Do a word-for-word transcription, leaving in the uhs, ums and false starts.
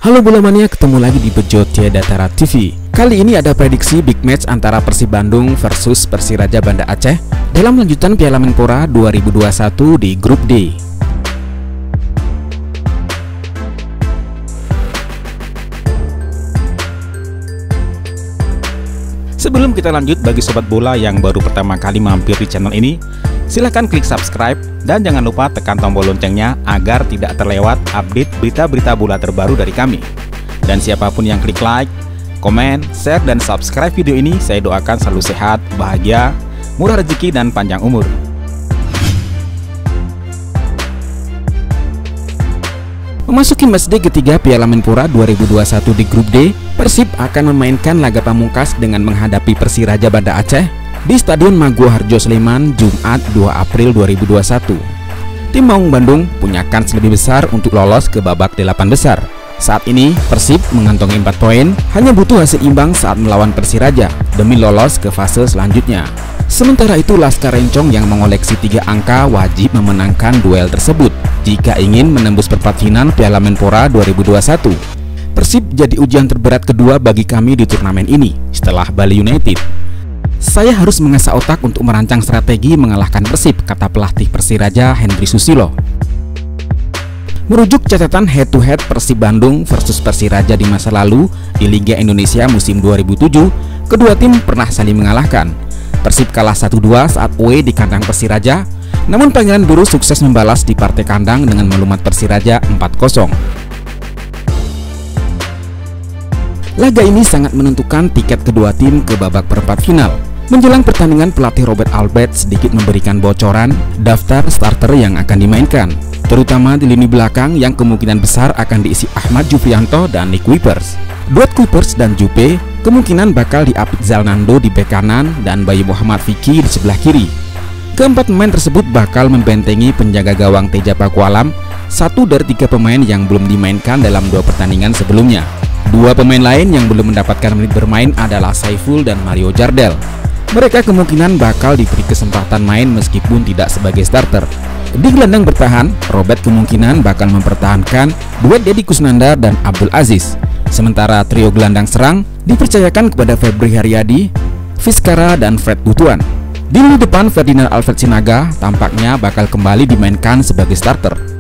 Halo bola mania, ketemu lagi di Bejo Tiadara T V. Kali ini ada prediksi big match antara Persib Bandung versus Persiraja Banda Aceh dalam lanjutan Piala Menpora dua ribu dua puluh satu di grup D. Sebelum kita lanjut, bagi sobat bola yang baru pertama kali mampir di channel ini, silahkan klik subscribe dan jangan lupa tekan tombol loncengnya agar tidak terlewat update berita-berita bola terbaru dari kami. Dan siapapun yang klik like, komen, share, dan subscribe video ini, saya doakan selalu sehat, bahagia, murah rezeki, dan panjang umur. Memasuki matchday ketiga Piala Menpora dua ribu dua puluh satu di grup D, Persib akan memainkan laga pamungkas dengan menghadapi Persiraja Banda Aceh di Stadion Maguwo Harjo Sleman, Jumat dua April dua ribu dua puluh satu. Tim Maung Bandung punya kans lebih besar untuk lolos ke babak delapan besar. Saat ini Persib mengantongi empat poin, hanya butuh hasil imbang saat melawan Persiraja demi lolos ke fase selanjutnya. Sementara itu Laskar Rencong yang mengoleksi tiga angka wajib memenangkan duel tersebut jika ingin menembus perempat final Piala Menpora dua ribu dua puluh satu. Persib jadi ujian terberat kedua bagi kami di turnamen ini setelah Bali United. Saya harus mengasah otak untuk merancang strategi mengalahkan Persib, kata pelatih Persiraja Hendry Susilo. Merujuk catatan head-to-head Persib Bandung versus Persiraja di masa lalu di Liga Indonesia musim dua ribu tujuh, kedua tim pernah saling mengalahkan. Persib kalah satu dua saat away di kandang Persiraja, namun Pangeran Biru sukses membalas di partai kandang dengan melumat Persiraja empat kosong. Laga ini sangat menentukan tiket kedua tim ke babak perempat final. Menjelang pertandingan, pelatih Robert Albert sedikit memberikan bocoran daftar starter yang akan dimainkan, terutama di lini belakang yang kemungkinan besar akan diisi Ahmad Jufianto dan Nick Kuipers. Duet Kuipers dan Jupe kemungkinan bakal diapit Zalnando di bek kanan dan Bayu Muhammad Vicky di sebelah kiri. Keempat pemain tersebut bakal membentengi penjaga gawang Teja Pakualam, satu dari tiga pemain yang belum dimainkan dalam dua pertandingan sebelumnya. Dua pemain lain yang belum mendapatkan menit bermain adalah Saiful dan Mario Jardel. Mereka kemungkinan bakal diberi kesempatan main meskipun tidak sebagai starter. Di gelandang bertahan, Robert kemungkinan bakal mempertahankan duet Deddy Kusnandar dan Abdul Aziz. Sementara trio gelandang serang dipercayakan kepada Febri Haryadi, Vizcara, dan Fred Butuan. Di lini depan, Ferdinand Alfred Sinaga tampaknya bakal kembali dimainkan sebagai starter.